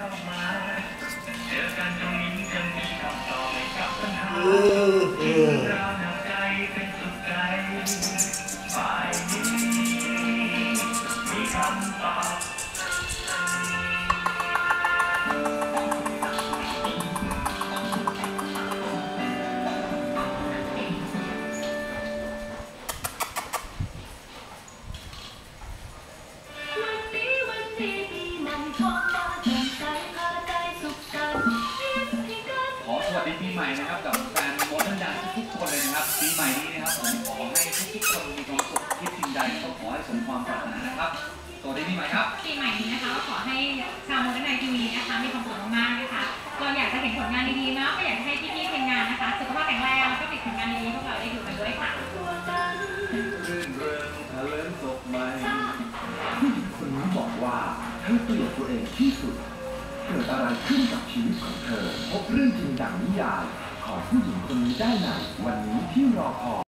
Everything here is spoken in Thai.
เข้ามาเจอกันตรงนี้จะมีคำตอบให้กับปัญหาที่เราหนักใจเป็นสุดใจฝ่ายนี้มีคำตอบขอสวัสดีปีใหม่นะครับกับแฟนโมเดิร์นดันทุกคนเลยนะครับปีใหม่นี้นะครับผมขอให้ทุกคนมีความสุขคิดสิ่งใดก็ขอให้สมความปรารถนานะครับสวัสดีปีใหม่ครับปีใหม่นี้นะคะขอให้ชาวโมเดิร์นไนทีวีนะคะมีความสุขมากๆนะคะเราอยากจะเห็นผลงานดีๆนะก็อยากให้พี่ๆทีมงานนะคะสุขภาพแข็งแรงแล้วก็ติดผลงานดีๆพวกเราได้ดูกันด้วยค่ะรื่นเริงทะเลินศพใหม่คนนี้บอกว่าเธอเกลียดตัวเองที่สุดเกิดอะไรขึ้นกับชีวิตของเธอพบเรื่องจริงดังนิยายของผู้หญิงคนนี้ได้ในวันนี้ที่รอคอย